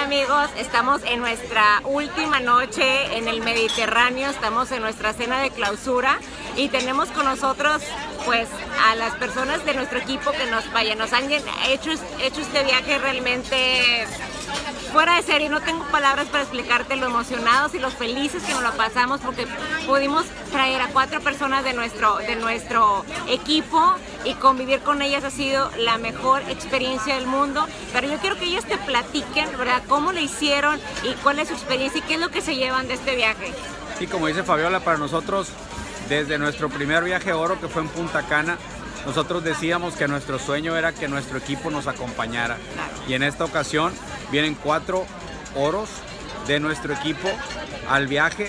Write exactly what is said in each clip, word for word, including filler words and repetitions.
amigos? Estamos en nuestra última noche en el Mediterráneo, estamos en nuestra cena de clausura y tenemos con nosotros pues a las personas de nuestro equipo que nos vayan, nos han hecho, hecho este viaje realmente fuera de serie. No tengo palabras para explicarte lo emocionados y los felices que nos lo pasamos porque pudimos traer a cuatro personas de nuestro, de nuestro equipo y convivir con ellas ha sido la mejor experiencia del mundo. Pero yo quiero que ellas te platiquen, ¿verdad?, cómo le hicieron y cuál es su experiencia y qué es lo que se llevan de este viaje. Y como dice Fabiola, para nosotros, desde nuestro primer viaje oro que fue en Punta Cana, nosotros decíamos que nuestro sueño era que nuestro equipo nos acompañara. Claro. Y en esta ocasión vienen cuatro oros de nuestro equipo al viaje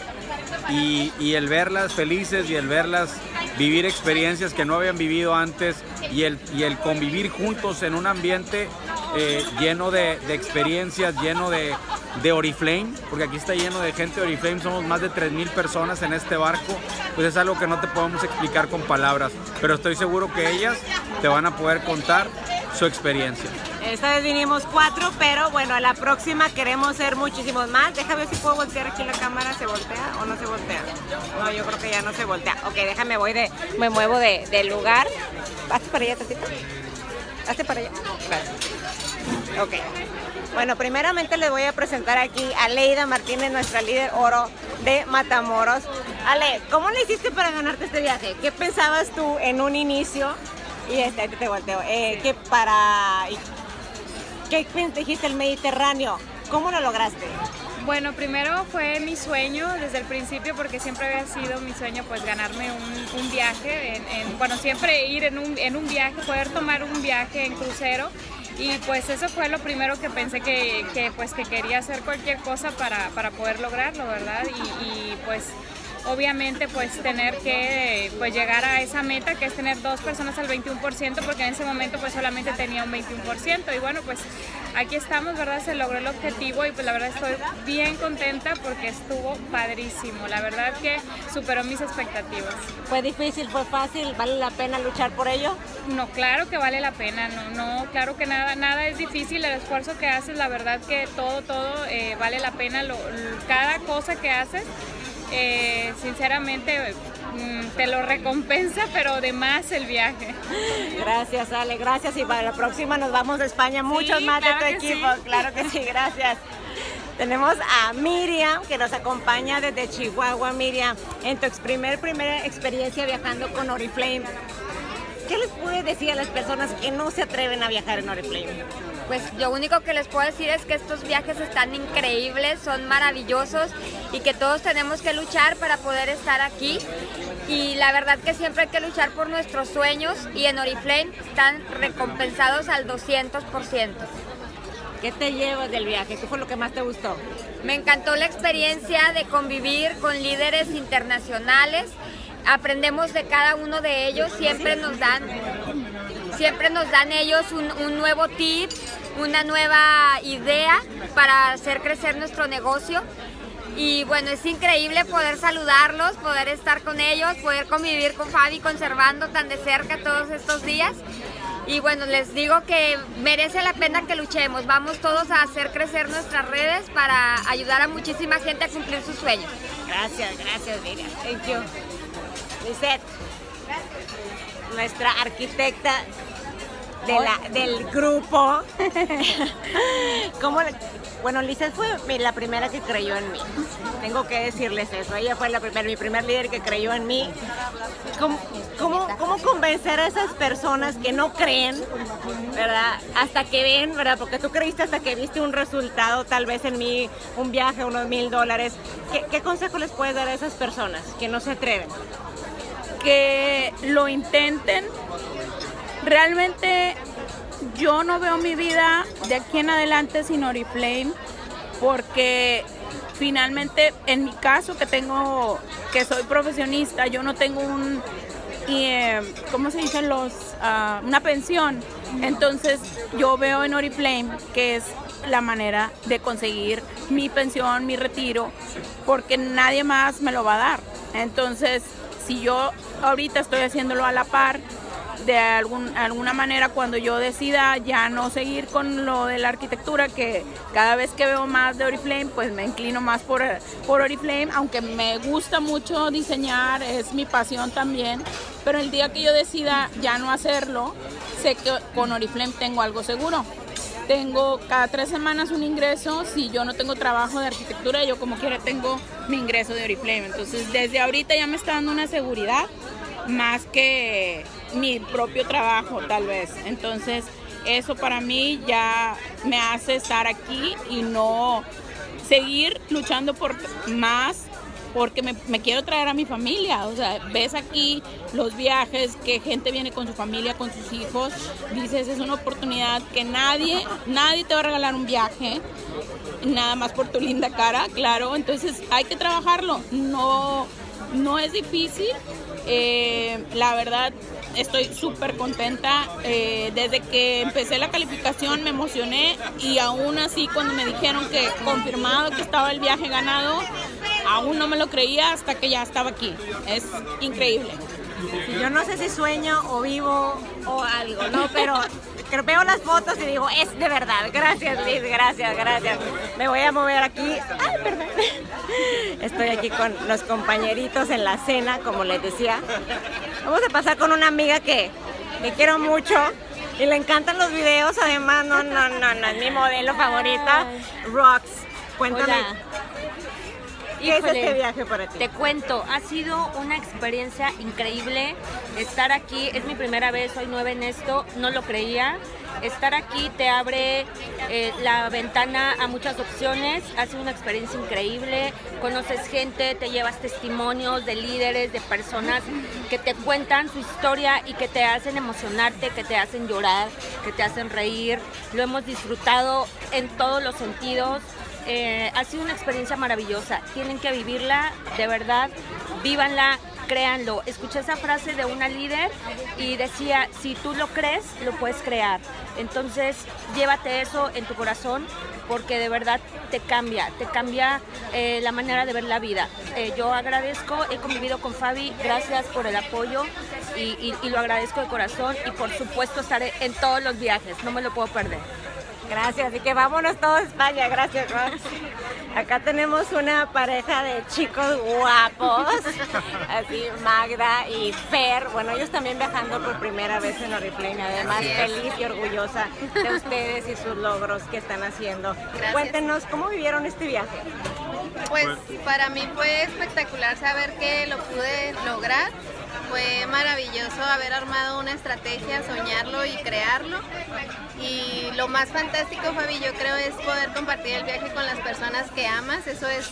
y, y el verlas felices y el verlas vivir experiencias que no habían vivido antes y el, y el convivir juntos en un ambiente eh, lleno de, de experiencias, lleno de, de Oriflame, porque aquí está lleno de gente de Oriflame, somos más de tres mil personas en este barco, pues es algo que no te podemos explicar con palabras, pero estoy seguro que ellas te van a poder contar su experiencia. Esta vez vinimos cuatro, pero bueno, a la próxima queremos ser muchísimos más. Déjame ver si puedo voltear aquí la cámara. ¿Se voltea o no se voltea? No, yo creo que ya no se voltea. Ok, déjame, voy de, me muevo de, del lugar. Hazte para allá, tantito. Hazte para allá. Gracias. Ok. Bueno, primeramente les voy a presentar aquí a Leida Martínez, nuestra líder oro de Matamoros. Ale, ¿cómo le hiciste para ganarte este viaje? ¿Qué pensabas tú en un inicio? Y este, ahí te volteo. Eh, ¿Qué para... ¿Qué dijiste el Mediterráneo? ¿Cómo lo lograste? Bueno, primero fue mi sueño desde el principio, porque siempre había sido mi sueño pues ganarme un, un viaje, en, en, bueno, siempre ir en un, en un viaje, poder tomar un viaje en crucero. Y pues eso fue lo primero que pensé que, que, pues, que quería hacer cualquier cosa para, para poder lograrlo, ¿verdad? Y, y pues obviamente pues tener que pues llegar a esa meta, que es tener dos personas al veintiuno por ciento, porque en ese momento pues solamente tenía un veintiuno por ciento. Y bueno, pues aquí estamos, ¿verdad? Se logró el objetivo y pues la verdad estoy bien contenta porque estuvo padrísimo. La verdad que superó mis expectativas. ¿Fue difícil? ¿Fue fácil? ¿Vale la pena luchar por ello? No, claro que vale la pena. No, no, claro que nada, nada es difícil. El esfuerzo que haces, la verdad que todo, todo eh, vale la pena. Lo, cada cosa que haces, Eh, sinceramente mm, te lo recompensa, pero de más el viaje. Gracias, Ale, gracias, y para la próxima nos vamos a España, muchos sí, más claro de tu equipo, sí. Claro que sí, gracias. Tenemos a Miriam que nos acompaña desde Chihuahua. Miriam, en tu primer, primera experiencia viajando con Oriflame, ¿qué les puedes decir a las personas que no se atreven a viajar en Oriflame? Pues lo único que les puedo decir es que estos viajes están increíbles, son maravillosos y que todos tenemos que luchar para poder estar aquí. Y la verdad que siempre hay que luchar por nuestros sueños y en Oriflame están recompensados al doscientos por ciento. ¿Qué te llevas del viaje? ¿Qué fue lo que más te gustó? Me encantó la experiencia de convivir con líderes internacionales. Aprendemos de cada uno de ellos, siempre nos dan... Siempre nos dan ellos un, un nuevo tip, una nueva idea para hacer crecer nuestro negocio. Y bueno, es increíble poder saludarlos, poder estar con ellos, poder convivir con Fabi, conservando tan de cerca todos estos días. Y bueno, les digo que merece la pena que luchemos. Vamos todos a hacer crecer nuestras redes para ayudar a muchísima gente a cumplir sus sueños. Gracias, gracias, Miriam. Thank you. Lisette, nuestra arquitecta de la, del grupo. ¿Cómo le, bueno, Lisette fue la primera que creyó en mí. Tengo que decirles eso. Ella fue la primera, mi primer líder que creyó en mí. ¿Cómo, cómo, cómo convencer a esas personas que no creen, ¿verdad? Hasta que ven, ¿verdad? Porque tú creíste hasta que viste un resultado, tal vez en mí, un viaje, unos mil dólares. ¿Qué, qué consejo les puedes dar a esas personas que no se atreven? Que lo intenten. Realmente yo no veo mi vida de aquí en adelante sin Oriflame, porque finalmente en mi caso que tengo, que soy profesionista, yo no tengo un, eh, ¿cómo se dicen los? Uh, una pensión. Entonces yo veo en Oriflame que es la manera de conseguir mi pensión, mi retiro, porque nadie más me lo va a dar. Entonces, si yo ahorita estoy haciéndolo a la par de algún, alguna manera cuando yo decida ya no seguir con lo de la arquitectura, que cada vez que veo más de Oriflame, pues me inclino más por, por Oriflame, aunque me gusta mucho diseñar, es mi pasión también, pero el día que yo decida ya no hacerlo, sé que con Oriflame tengo algo seguro. Tengo cada tres semanas un ingreso, si yo no tengo trabajo de arquitectura, yo como quiera tengo mi ingreso de Oriflame. Entonces desde ahorita ya me está dando una seguridad más que mi propio trabajo tal vez. Entonces eso para mí ya me hace estar aquí y no seguir luchando por más, porque me, me quiero traer a mi familia. O sea, ves aquí los viajes, que gente viene con su familia, con sus hijos, dices, es una oportunidad que nadie, nadie te va a regalar un viaje, nada más por tu linda cara, claro, entonces hay que trabajarlo, no, no es difícil, eh, la verdad estoy súper contenta, eh, desde que empecé la calificación me emocioné y aún así cuando me dijeron que confirmado que estaba el viaje ganado, aún no me lo creía hasta que ya estaba aquí. Es increíble. Yo no sé si sueño o vivo o algo, ¿no? Pero veo las fotos y digo, es de verdad. Gracias, Liz, gracias, gracias. Me voy a mover aquí. Ay, perdón. Estoy aquí con los compañeritos en la cena, como les decía. Vamos a pasar con una amiga que, que quiero mucho y le encantan los videos. Además, no, no, no, no, es mi modelo favorita, Rox. Cuéntame. Hola. ¿Qué Híjole, es este viaje para ti? Te cuento, ha sido una experiencia increíble estar aquí. Es mi primera vez, soy nueva en esto, no lo creía. Estar aquí te abre eh, la ventana a muchas opciones, ha sido una experiencia increíble, conoces gente, te llevas testimonios de líderes, de personas que te cuentan su historia y que te hacen emocionarte, que te hacen llorar, que te hacen reír. Lo hemos disfrutado en todos los sentidos. Eh, ha sido una experiencia maravillosa, tienen que vivirla, de verdad, vívanla, créanlo. Escuché esa frase de una líder y decía, si tú lo crees, lo puedes crear. Entonces, llévate eso en tu corazón porque de verdad te cambia, te cambia eh, la manera de ver la vida. Eh, yo agradezco, he convivido con Fabi, gracias por el apoyo y, y, y lo agradezco de corazón y por supuesto estaré en todos los viajes, no me lo puedo perder. Gracias, y que vámonos todos a España, gracias, Rox. Acá tenemos una pareja de chicos guapos, así Magda y Fer, bueno, ellos también viajando por primera vez en Oriflame, además feliz y orgullosa de ustedes y sus logros que están haciendo. Gracias. Cuéntenos, ¿cómo vivieron este viaje? Pues para mí fue espectacular saber que lo pude lograr. Fue maravilloso haber armado una estrategia, soñarlo y crearlo. Y lo más fantástico, Fabi, yo creo es poder compartir el viaje con las personas que amas. Eso es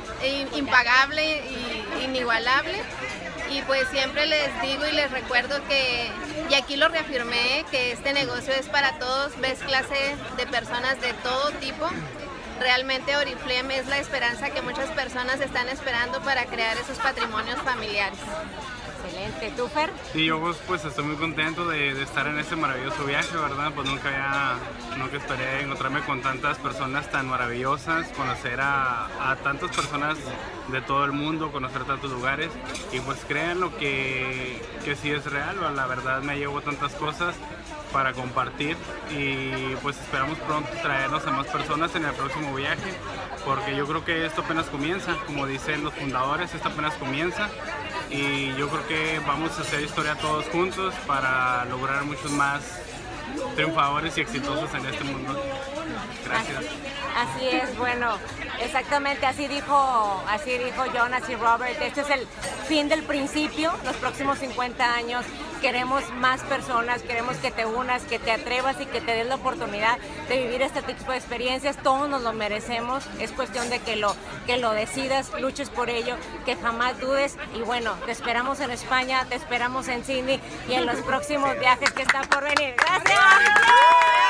impagable e inigualable. Y pues siempre les digo y les recuerdo que, y aquí lo reafirmé, que este negocio es para todos. Ves clase de personas de todo tipo. Realmente Oriflame es la esperanza que muchas personas están esperando para crear esos patrimonios familiares. Excelente. ¿Tú, Fer? Sí, yo pues, pues estoy muy contento de, de estar en este maravilloso viaje, ¿verdad? Pues nunca había, nunca esperé encontrarme con tantas personas tan maravillosas, conocer a, a tantas personas de todo el mundo, conocer tantos lugares y pues créanlo que, que sí es real, la verdad me llevo tantas cosas para compartir y pues esperamos pronto traernos a más personas en el próximo viaje porque yo creo que esto apenas comienza, como dicen los fundadores, esto apenas comienza y yo creo que vamos a hacer historia todos juntos para lograr muchos más triunfadores y exitosos en este mundo. Gracias. Así es, bueno, exactamente así dijo, así dijo John, así Robert. Este es el fin del principio, los próximos cincuenta años. Queremos más personas, queremos que te unas, que te atrevas y que te des la oportunidad de vivir este tipo de experiencias. Todos nos lo merecemos, es cuestión de que lo, que lo decidas, luches por ello, que jamás dudes. Y bueno, te esperamos en España, te esperamos en Sydney y en los próximos viajes que están por venir. ¡Gracias!